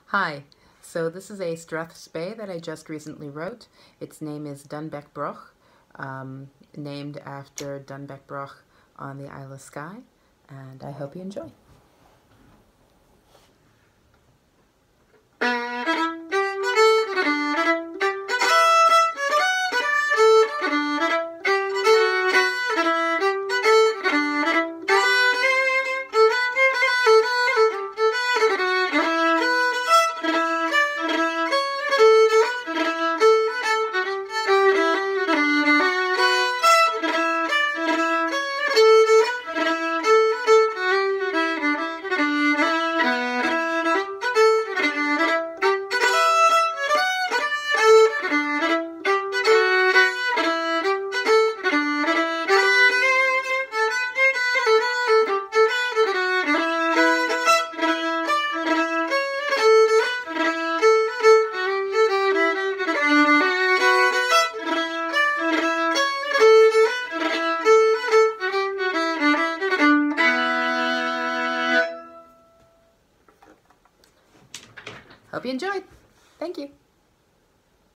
Hi, so this is a Strathspey that I just recently wrote. Its name is Dunbeck named after Dunbeck on the Isle of Skye, and I hope you enjoy. Hope you enjoyed. Thank you.